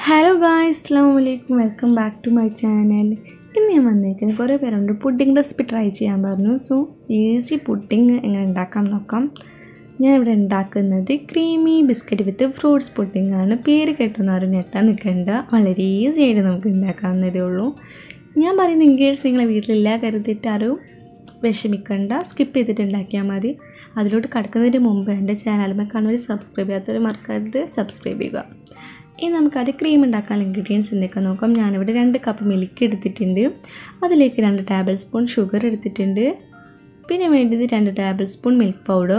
Hello guys, Assalamualaikum. Welcome back to my channel. ഇന്ന് ഞാൻ വന്നേക്കുന്നത് കുറേ പേരുണ്ട് പുഡിംഗ് റെസിപ്പി ട്രൈ ചെയ്യാൻ പറഞ്ഞു. സോ ഈസി പുഡിംഗ് എങ്ങനെ ഉണ്ടാക്കാൻ നോക്കാം. ഞാൻ ഇവിടെ ഉണ്ടാക്കുന്നത് creamy biscuit with fruits pudding ആണ്. പേര് കേട്ടൊന്നും ഞെട്ടാൻ നിൽക്കണ്ട, വളരെ ഈസി ആയിട്ട് നമുക്ക് ഉണ്ടാക്കാവുന്നതേ ഉള്ളൂ. ഞാൻ പറയുന്ന ഇൻഗ്രീഡിയൻസ് നിങ്ങളെ വീട്ടിലില്ല കരുതിയിട്ട് ആരും വിഷമിക്കണ്ട, സ്കിപ്പ് ചെയ്തിട്ട് ഉണ്ടാക്കിയാൽ മതി. അതിലോട്ട് കടക്കുന്നതിന് മുമ്പ് എൻ്റെ ചാനലിൽ കാണുന്നവർ സബ്സ്ക്രൈബ് ചെയ്യാത്തവർ മറക്കരുത് സബ്സ്ക്രൈബ് ചെയ്യുക. ഇനി നമുക്കത് ക്രീം ഉണ്ടാക്കാൻ ഇൻഗ്രീഡിയൻസ് എന്തൊക്കെ നോക്കാം. ഞാനിവിടെ 2 കപ്പ് മിൽക്ക് എടുത്തിട്ടുണ്ട്, അതിലേക്ക് 2 ടേബിൾ സ്പൂൺ ഷുഗർ എടുത്തിട്ടുണ്ട്, പിന്നെ വേണ്ടത് 2 ടേബിൾ സ്പൂൺ മിൽക്ക് പൗഡർ,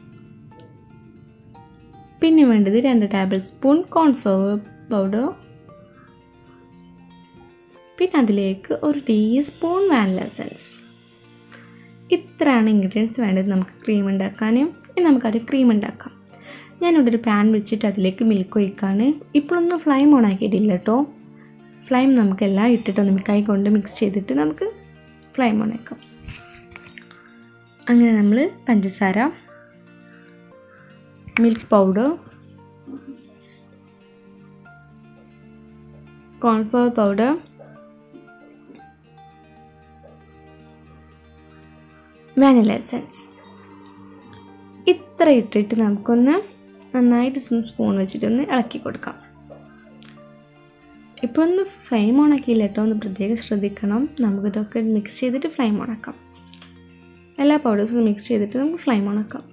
പിന്നെ വേണ്ടത് 2 ടേബിൾ സ്പൂൺ കോൺഫ്ലവർ പൗഡർ, പിന്നെ അതിലേക്ക് 1 ടീസ്പൂൺ വാനില എസൻസ്. ഇത്രയാണ് ഇൻഗ്രീഡിയൻസ് വേണ്ടത് നമുക്ക് ക്രീം ഉണ്ടാക്കാൻ. ഇനി നമുക്കത് ക്രീം ഉണ്ടാക്കാം. ഞാനിവിടെ ഒരു പാൻ വെച്ചിട്ട് അതിലേക്ക് മിൽക്ക് ഒഴിക്കാണ്. ഇപ്പോഴൊന്നും ഫ്ലെയിം ഓൺ ആക്കിയിട്ടില്ല കേട്ടോ. ഫ്ലെയിം നമുക്കെല്ലാം ഇട്ടിട്ടൊന്ന് കൈ കൊണ്ട് മിക്സ് ചെയ്തിട്ട് നമുക്ക് ഫ്ലെയിം ഓൺ ആക്കാം. അങ്ങനെ നമ്മൾ പഞ്ചസാര, milk powder, cornflour powder, vanilla essence ഇത്ര ഇട്ടിട്ട് നമുക്കൊന്ന് നന്നായിട്ട് സ്പൂൺ വെച്ചിട്ടൊന്ന് ഇളക്കി കൊടുക്കാം. ഇപ്പോൾ ഒന്ന് ഫ്ലെയിം ഓൺ ആക്കിയില്ല കേട്ടോ, ഒന്ന് പ്രത്യേകം ശ്രദ്ധിക്കണം. നമുക്കിതൊക്കെ മിക്സ് ചെയ്തിട്ട് ഫ്ലെയിം ഓൺ ആക്കാം. എല്ലാ പൗഡേഴ്സും മിക്സ് ചെയ്തിട്ട് നമുക്ക് ഫ്ലെയിം ഓൺ ആക്കാം.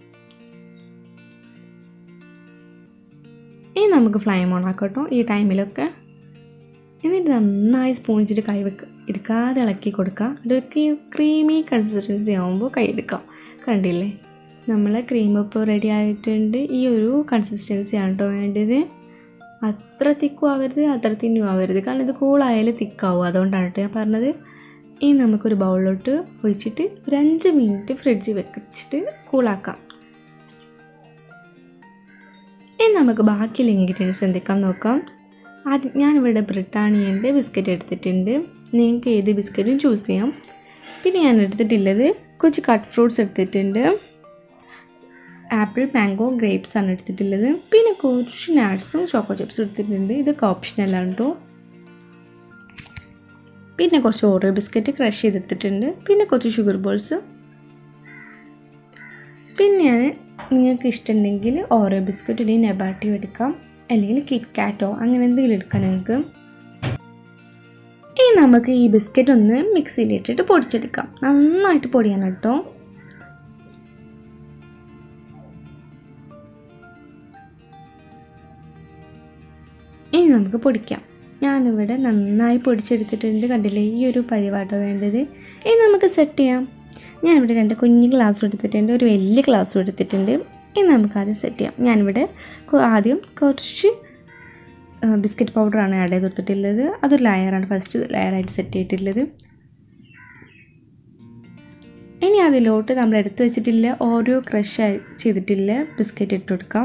ഇനി നമുക്ക് ഫ്ലെയിം ഓൺ ആക്കാം കേട്ടോ ഈ ടൈമിലൊക്കെ. എന്നിട്ട് നന്നായി സ്പൂൺ വെച്ചിട്ട് കൈ എടുക്കാതെ ഇളക്കി കൊടുക്കുക. ഇതൊക്കെ ക്രീമി കൺസിസ്റ്റൻസി ആകുമ്പോൾ കൈ എടുക്കാം. കണ്ടില്ലേ, നമ്മളെ ക്രീം ഇപ്പോൾ റെഡി ആയിട്ടുണ്ട്. ഈ ഒരു കൺസിസ്റ്റൻസി ആണ് കേട്ടോ വേണ്ടത്. അത്ര തിക്കും ആവരുത്, അത്ര തിന്നും ആവരുത്, കാരണം ഇത് കൂളായാലും തിക്കാവും. അതുകൊണ്ടാണ് കേട്ടോ ഞാൻ പറഞ്ഞത്. ഇനി നമുക്കൊരു ബൗളിലോട്ട് ഒഴിച്ചിട്ട് ഒരു 5 മിനിറ്റ് ഫ്രിഡ്ജിൽ വെച്ചിട്ട് കൂളാക്കാം. ഇനി നമുക്ക് ബാക്കിയുള്ള ഇൻഗ്രീഡിയൻസ് എന്തൊക്കെയാണെന്ന് നോക്കാം. ഞാനിവിടെ ബ്രിട്ടാനിയൻ്റെ ബിസ്ക്കറ്റ് എടുത്തിട്ടുണ്ട്. നിങ്ങൾക്ക് ഏത് ബിസ്ക്കറ്റും ചൂസ് ചെയ്യാം. പിന്നെ ഞാൻ എടുത്തിട്ടുള്ളത് കുറച്ച് കട്ട് ഫ്രൂട്ട്സ് എടുത്തിട്ടുണ്ട്. ആപ്പിൾ, മാംഗോ, ഗ്രേപ്സ് ആണ് എടുത്തിട്ടുള്ളത്. പിന്നെ കുറച്ച് നട്ട്സും ചോക്കോ ചിപ്സും എടുത്തിട്ടുണ്ട്. ഇതൊക്കെ ഓപ്ഷണലാണ് കേട്ടോ. പിന്നെ കുറച്ച് ഓറിയോ ബിസ്ക്കറ്റ് ക്രഷ് ചെയ്തെടുത്തിട്ടുണ്ട്. പിന്നെ കുറച്ച് ഷുഗർ ബോൾസ്. പിന്നെ നിങ്ങൾക്ക് ഇഷ്ടമുണ്ടെങ്കിൽ ഓറിയോ ബിസ്ക്കറ്റ് അല്ലെങ്കിൽ നെബാട്ടിയോ എടുക്കാം, അല്ലെങ്കിൽ കിറ്റ് കാറ്റോ അങ്ങനെ എന്തെങ്കിലും എടുക്കാം നിങ്ങൾക്ക്. ഇനി നമുക്ക് ഈ ബിസ്ക്കറ്റ് ഒന്ന് മിക്സിയിലിട്ടിട്ട് പൊടിച്ചെടുക്കാം. നന്നായിട്ട് പൊടിയാണ് കേട്ടോ. ഇനി നമുക്ക് പൊടിക്കാം. ഞാനിവിടെ നന്നായി പൊടിച്ചെടുത്തിട്ടുണ്ട്. കണ്ടില്ലേ, ഈ ഒരു പരിപാടി വേണ്ടത്. ഇനി നമുക്ക് സെറ്റ് ചെയ്യാം. ഞാനിവിടെ 2 കുഞ്ഞു ഗ്ലാസ്സും എടുത്തിട്ടുണ്ട്, ഒരു വലിയ ഗ്ലാസ്സും എടുത്തിട്ടുണ്ട്. ഇനി നമുക്കാദ്യം സെറ്റ് ചെയ്യാം. ഞാനിവിടെ ആദ്യം കുറച്ച് ബിസ്ക്കറ്റ് പൗഡറാണ് ആഡ് ചെയ്ത് കൊടുത്തിട്ടുള്ളത്. അതൊരു ലെയറാണ്, ഫസ്റ്റ് ലെയറായിട്ട് സെറ്റ് ചെയ്തിട്ടുള്ളത്. ഇനി അതിലോട്ട് നമ്മൾ എടുത്ത് വെച്ചിട്ടില്ല ഓരോ ക്രഷ് ചെയ്തിട്ടില്ല ബിസ്ക്കറ്റ് ഇട്ട് കൊടുക്കാം.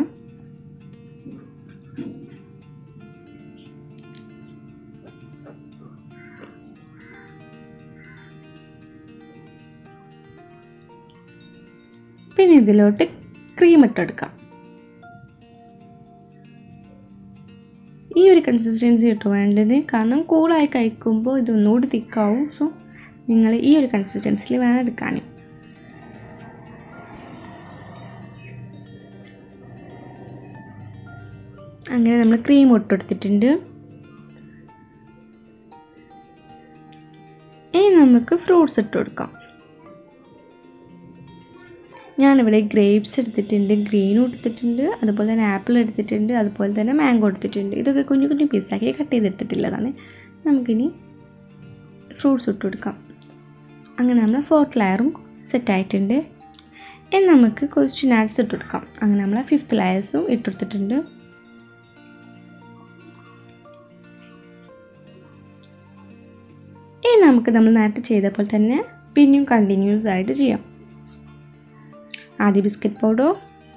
പിന്നെ ഇതിലോട്ട് ക്രീം ഇട്ടെടുക്കാം. ഈ ഒരു കൺസിസ്റ്റൻസി ഇട്ട് വേണ്ടത്, കാരണം കൂളായി കഴിക്കുമ്പോൾ ഇതൊന്നുകൂടി തിക്കാവും. സോ നിങ്ങൾ ഈ ഒരു കൺസിസ്റ്റൻസിയിൽ വേണം എടുക്കാൻ. അങ്ങനെ നമ്മൾ ക്രീം ഇട്ടെടുത്തിട്ടുണ്ട്. ഇനി നമുക്ക് ഫ്രൂട്ട്സ് ഇട്ട് കൊടുക്കാം. ഞാനിവിടെ ഗ്രേപ്സ് എടുത്തിട്ടുണ്ട്, ഗ്രീനും എടുത്തിട്ടുണ്ട്, അതുപോലെ തന്നെ ആപ്പിൾ എടുത്തിട്ടുണ്ട്, അതുപോലെ തന്നെ മാംഗോ എടുത്തിട്ടുണ്ട്. ഇതൊക്കെ കുഞ്ഞു കുഞ്ഞു പീസാക്കി കട്ട് ചെയ്തെടുത്തിട്ടുള്ളതാണ്. നമുക്കിനി ഫ്രൂട്ട്സ് ഇട്ട് കൊടുക്കാം. അങ്ങനെ നമ്മൾ 4th ലെയറും സെറ്റായിട്ടുണ്ട്. ഇനി നമുക്ക് കുറച്ച് നട്ട്സ് ഇട്ട് കൊടുക്കാം. അങ്ങനെ നമ്മൾ 5th ലെയേഴ്സും ഇട്ടെടുത്തിട്ടുണ്ട്. ഇനി നമുക്ക് നമ്മൾ നേരത്തെ ചെയ്ത പോലെ തന്നെ പിന്നെയും കണ്ടിന്യൂസ് ആയിട്ട് ചെയ്യാം. ആദ്യം ബിസ്ക്കറ്റ് പൗഡർ,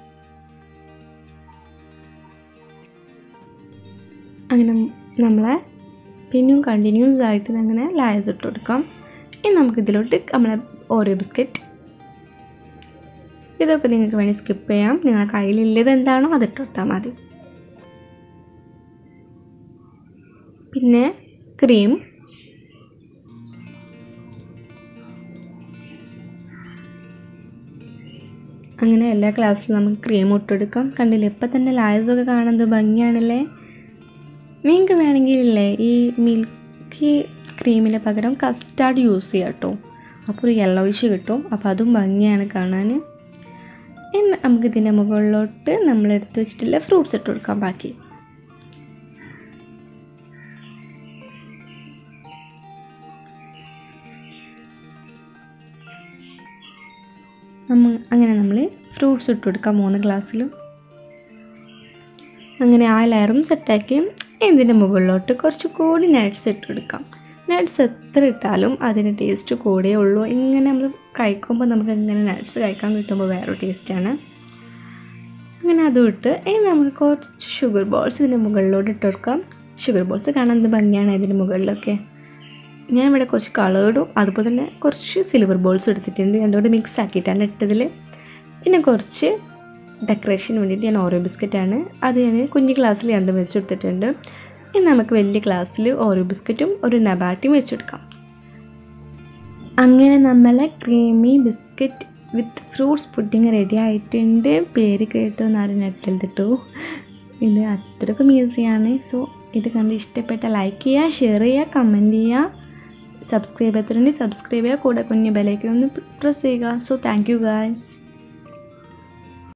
അങ്ങനെ നമ്മളെ പിന്നെയും കണ്ടിന്യൂസ് ആയിട്ട് അങ്ങനെ ലെയേഴ്സ് ഇട്ട് കൊടുക്കാം. ഇനി നമുക്കിതിലോട്ട് നമ്മളെ ഓറിയോ ബിസ്ക്കറ്റ്, ഇതൊക്കെ നിങ്ങൾക്ക് വേണ്ടി സ്കിപ്പ് ചെയ്യാം. നിങ്ങളുടെ കയ്യിലുള്ളത് എന്താണോ അതിട്ട് കൊടുത്താൽ മതി. പിന്നെ ക്രീം, അങ്ങനെ എല്ലാ ഗ്ലാസ്സിലും നമുക്ക് ക്രീം ഇട്ടെടുക്കാം. കണ്ടില്ലേ, ഇപ്പം തന്നെ ലായസൊക്കെ കാണുന്നത് ഭംഗിയാണല്ലേ. നിങ്ങൾക്ക് വേണമെങ്കിലല്ലേ ഈ മിൽക്കി ക്രീമിന് പകരം കസ്റ്റാർഡ് യൂസ് ചെയ്യാം കേട്ടോ. അപ്പോൾ ഒരു യെല്ലോയിഷ് കിട്ടും. അപ്പോൾ അതും ഭംഗിയാണ് കാണാൻ. ഇനി നമുക്ക് ഇതിൻ്റെ മുകളിലോട്ട് നമ്മളെടുത്ത് വെച്ചിട്ടുള്ള ഫ്രൂട്ട്സ് ഇട്ട് കൊടുക്കാം. ബാക്കി അങ്ങനെ നമ്മൾ ഫ്രൂട്ട്സ് ഇട്ട് കൊടുക്കാം 3 ഗ്ലാസ്സിലും. അങ്ങനെ ആ ലെയറും സെറ്റാക്കി ഇതിൻ്റെ മുകളിലോട്ട് കുറച്ച് കൂടി നട്ട്സ് ഇട്ട് കൊടുക്കാം. നട്ട്സ് എത്ര ഇട്ടാലും അതിന് ടേസ്റ്റ് കൂടെ ഉള്ളൂ. ഇങ്ങനെ നമ്മൾ കഴിക്കുമ്പോൾ നമുക്ക് ഇങ്ങനെ നട്ട്സ് കഴിക്കാൻ കിട്ടുമ്പോൾ വേറൊരു ടേസ്റ്റാണ്. അങ്ങനെ അതും ഇട്ട് ഇനി നമുക്ക് കുറച്ച് ഷുഗർ ബോൾസ് ഇതിൻ്റെ മുകളിലോട്ട് ഇട്ട് കൊടുക്കാം. ഷുഗർ ബോൾസ് കാണാൻ എന്ത് ഭംഗിയാണ് ഇതിൻ്റെ മുകളിലൊക്കെ. ഞാൻ ഇവിടെ കുറച്ച് കളേർഡും അതുപോലെ തന്നെ കുറച്ച് സിൽവർ ബോൾസും എടുത്തിട്ടുണ്ട്. രണ്ടുകൂടെ മിക്സ് ആക്കിയിട്ടാണ് ഇട്ടതിൽ. പിന്നെ കുറച്ച് ഡെക്കറേഷന് വേണ്ടിയിട്ട് ഞാൻ ഓറിയോ ബിസ്ക്കറ്റാണ്, അത് ഞാൻ കുഞ്ഞു ഗ്ലാസ്സിൽ 2 വെച്ചെടുത്തിട്ടുണ്ട്. ഇനി നമുക്ക് വലിയ ഗ്ലാസ്സിൽ ഓറിയോ ബിസ്ക്കറ്റും ഒരു നെബാട്ടിയും വെച്ചെടുക്കാം. അങ്ങനെ നമ്മളെ creamy biscuit with fruits pudding ready ആയിട്ടുണ്ട്. പേര് കേട്ടോ എന്നാരും നെട്ടിലിട്ടു. ഇത് അത്രയ്ക്കും ഈസിയാണ്. സോ ഇത് കണ്ട് ഇഷ്ടപ്പെട്ട ലൈക്ക് ചെയ്യുക, ഷെയർ ചെയ്യുക, കമൻറ്റ് ചെയ്യുക. സബ്സ്ക്രൈബ് ചെയ്യാത്തവരുണ്ടെങ്കിൽ സബ്സ്ക്രൈബ് ചെയ്യുക, കൂടെ കുഞ്ഞു ബെലൈക്കൺ ഒന്ന് പ്രസ് ചെയ്യുക. So thank you guys.